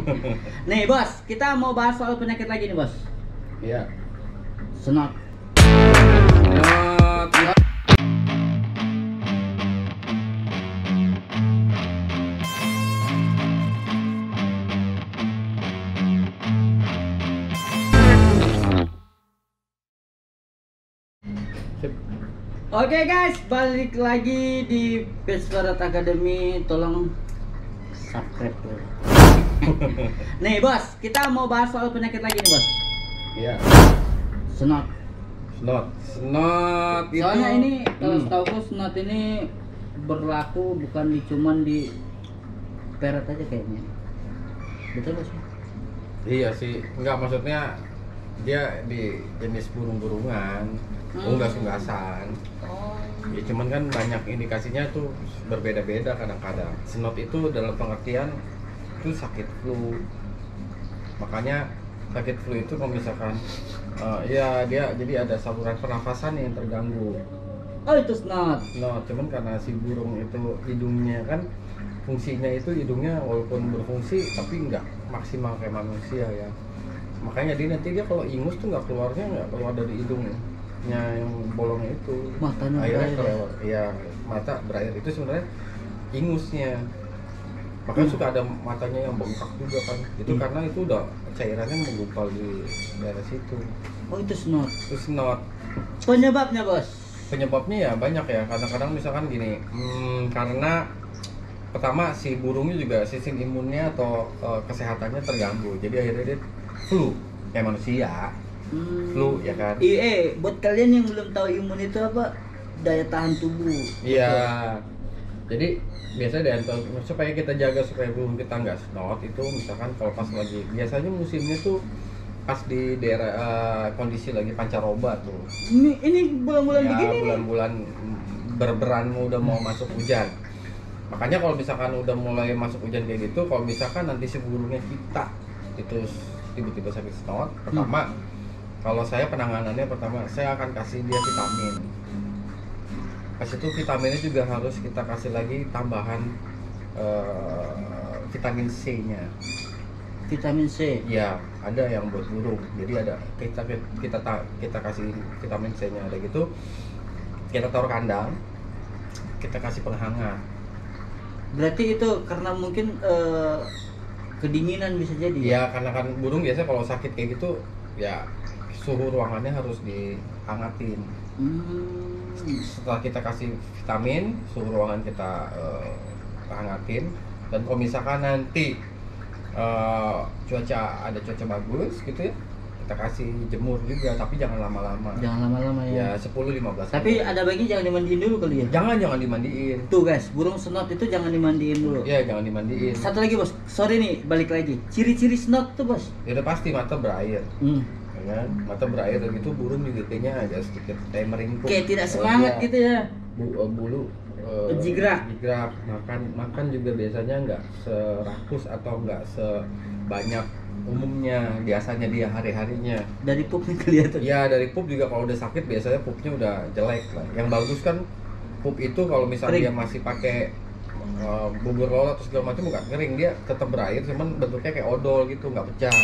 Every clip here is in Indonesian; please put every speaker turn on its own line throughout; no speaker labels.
Nih bos, kita mau bahas soal penyakit lagi nih bos.
Iya.
Snot.
Sip.
Oke guys, balik lagi di Pesparat Academy. Tolong subscribe dulu. Nih bos, kita mau bahas soal penyakit lagi nih bos.
Iya.
Snot.
Snot itu.
Soalnya ini kalau setahu snot ini berlaku bukan cuman di parrot aja kayaknya. Betul bos?
Iya sih, enggak maksudnya dia di jenis burung-burungan, unggas-unggasan.
Oh.
Ya cuman kan banyak indikasinya tuh berbeda-beda kadang-kadang. Snot itu dalam pengertian itu sakit flu. Makanya sakit flu itu kalau misalkan ya dia jadi ada saluran pernafasan yang terganggu.
Oh itu snot.
Nah, cuman karena si burung itu hidungnya kan fungsinya itu hidungnya walaupun berfungsi tapi nggak maksimal kayak manusia ya. Makanya dia kalau ingus tuh nggak keluar dari hidungnya yang bolongnya itu.
Matanya
Akhirnya
berair.
kelewat. Iya, mata berair itu sebenarnya ingusnya. Makanya suka ada matanya yang bengkak juga kan. Itu karena itu udah cairannya menggumpal di daerah situ.
Oh itu snot.
Itu snot.
Penyebabnya bos?
Penyebabnya ya banyak ya. Kadang-kadang misalkan gini, karena pertama si burungnya juga sistem imunnya atau kesehatannya terganggu. Jadi akhirnya dia flu kayak manusia. Flu ya kan.
Buat kalian yang belum tahu imun itu apa? Daya tahan tubuh.
Iya. Jadi biasanya supaya kita jaga supaya burung kita nggak snot itu misalkan kalau pas lagi biasanya musimnya tuh pas di daerah kondisi lagi pancaroba tuh.
Ini bulan-bulan
Ya,
begini nih.
bulan-bulan berberan udah mau masuk hujan. Makanya kalau misalkan udah mulai masuk hujan kayak gitu, kalau misalkan nanti si burungnya kita itu tiba-tiba sakit snot, pertama kalau saya penanganannya pertama saya akan kasih dia vitamin. Pas itu vitaminnya juga harus kita kasih lagi tambahan vitamin C-nya.
Vitamin C.
Ya, ada yang buat burung. Jadi ada kita kasih vitamin C-nya ada gitu. Kita taruh kandang, kita kasih penghangat.
Berarti itu karena mungkin kedinginan bisa jadi.
Ya, karena kan burung biasanya kalau sakit kayak gitu, ya suhu ruangannya harus dihangatin. Setelah kita kasih vitamin, suhu ruangan kita hangatin. Dan kalau misalkan nanti ada cuaca bagus gitu ya, kita kasih jemur juga, tapi jangan lama-lama.
Jangan lama-lama ya.
Ya 10-15
Tapi
menit.
ada baiknya jangan dimandiin dulu kali ya.
Jangan dimandiin.
Tuh guys, burung snot itu jangan dimandiin dulu.
Ya jangan dimandiin.
Satu lagi bos, sorry nih, balik lagi. Ciri-ciri snot tuh bos.
Ya udah pasti mata berair. Ya kan? Mata berair dan itu burung juga kayaknya agak sedikit kayak meringkuk.
Kayak tidak semangat gitu ya.
Bulu
Jigrak.
makan juga biasanya nggak serakus atau nggak sebanyak umumnya biasanya dia hari-harinya.
Dari pupnya kelihatan.
Ya dari pup juga kalau udah sakit biasanya pupnya udah jelek lah. Yang bagus kan pup itu kalau misalnya
Kering.
dia masih pakai bubur lolo atau segala macam bukan kering, dia tetap berair cuman bentuknya kayak odol gitu, nggak pecah.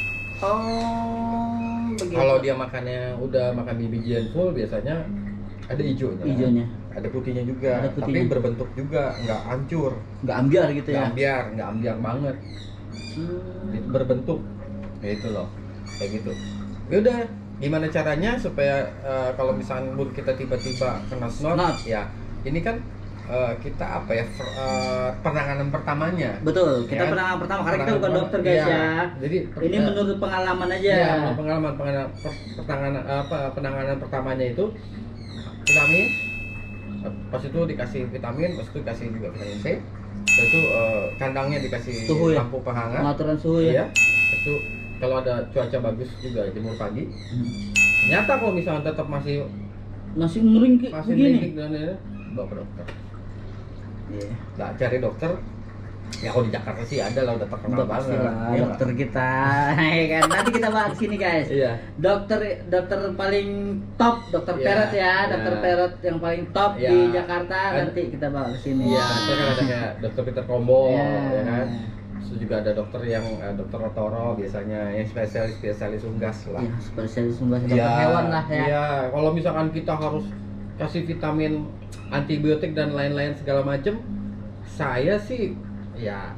Oh, begitu.
Kalau dia makannya udah makan bijian full biasanya ada hijaunya.
Hijaunya.
Ada putihnya juga,
Ada
tapi
putihnya.
berbentuk juga, nggak hancur,
Nggak ambiar gitu ya.
nggak ambiar banget, berbentuk, ya itu loh, kayak gitu. Ya udah, gimana caranya supaya kalau misalnya burung kita tiba-tiba kena snot, ya ini kan kita apa ya penanganan pertamanya.
Betul, kita
Ya kan?
penanganan pertama karena kita bukan
Penanganan
dokter guys
iya.
ya.
Jadi
Ini menurut pengalaman aja.
ya, penanganan pertamanya itu vitamin. Pas itu dikasih vitamin, pas itu dikasih juga vitamin C. Terus itu kandangnya dikasih
Suhu ya?
lampu penghangat.
Pengaturan suhu ya.
Iya. Terus itu kalau ada cuaca bagus juga jemur pagi. Nyata kalau misalnya tetap masih
Meringkik begini.
meringkik dan bawa ke dokter.
Iya.
Nah, cari dokter. Ya kalau di Jakarta sih ada lah, udah terkenal
Udah pasti
banget.
lah
Iya,
dokter kita. Ya kan. Nanti kita bahas sini guys.
Iya.
Dokter paling top, dokter
Iya,
parrot ya,
iya.
dokter parrot yang paling top
Iya.
di Jakarta. Nanti kita bahas sini.
Iya, saya kan ada kayak dokter Peter Combo,
Iya.
ya kan. juga ada dokter yang dokter otoro biasanya yang spesialis unggas lah.
Ya, spesialis unggas dokter hewan lah ya.
Iya, kalau misalkan kita harus kasih vitamin, antibiotik dan lain-lain segala macem, saya sih ya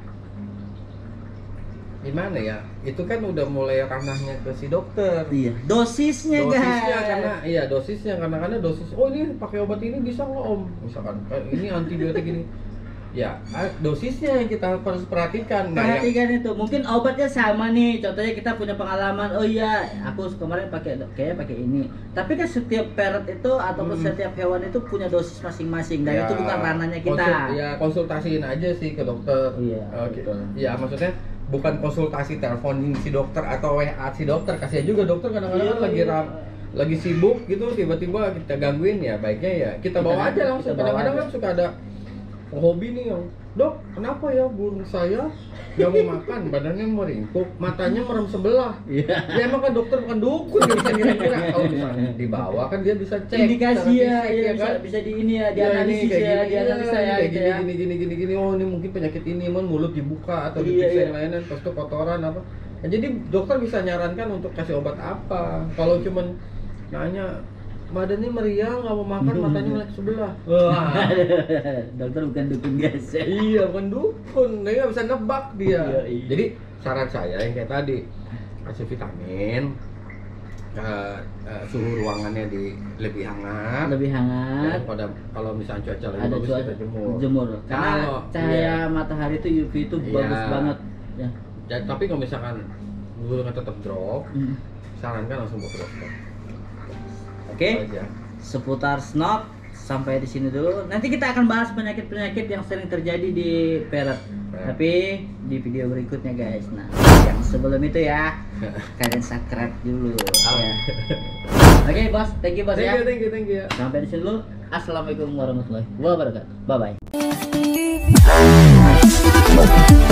gimana ya, itu kan udah mulai ranahnya ke si dokter.
Iya, dosisnya guys.
Dosisnya karena dosis, oh ini pakai obat ini bisa nggak om, misalkan ini antibiotik ini, ya dosisnya yang kita harus perhatikan.
Perhatikan itu, mungkin obatnya sama nih, contohnya kita punya pengalaman, oh iya aku kemarin kayaknya pakai ini, tapi kan setiap parrot itu ataupun setiap hewan itu punya dosis masing-masing dan itu bukan ranahnya kita.
Konsultasiin aja sih ke dokter. Iya, maksudnya bukan konsultasi telepon si dokter atau WA si dokter, kasihan juga dokter kadang-kadang lagi sibuk gitu, tiba-tiba kita gangguin, ya baiknya ya kita bawa aja langsung. Kadang-kadang kan suka ada hobi nih yang, dok kenapa ya burung saya nggak mau makan, badannya meringkuk, matanya merem sebelah. Ya emang kan dokter bukan dukun, dia bisa kira-kira kalau misalnya dibawa kan dia bisa cek
indikasi ya,
kan?
bisa di ini ya, dianalisis ya, dianalisa ya,
gini, oh ini mungkin penyakit ini, mulut dibuka atau diperiksa yang lainnya, terus tuh kotoran apa. Ya, jadi dokter bisa nyarankan untuk kasih obat apa. Kalau cuman nanya badannya meriang, nggak mau makan, matanya melek sebelah. Wah,
dokter bukan dukun guys.
Iya, bukan dukun, dia nggak bisa nebak dia. Jadi saran saya yang kayak tadi, kasih vitamin, suhu ruangannya lebih hangat. Dan kalau misalnya cuaca lagi bagus kita
jemur. Karena cahaya matahari itu UV itu bagus banget. Ya.
Tapi kalau misalkan burungnya tetap drop, sarankan langsung bawa ke dokter.
Oke, seputar snot sampai di sini dulu. Nanti kita akan bahas penyakit-penyakit yang sering terjadi di parrot. Tapi di video berikutnya guys. Nah, yang sebelum itu ya, kalian subscribe dulu. Ya. Oke, bos, thank you bos ya.
Thank you.
Sampai di sini dulu. Assalamualaikum warahmatullahi wabarakatuh. Bye bye.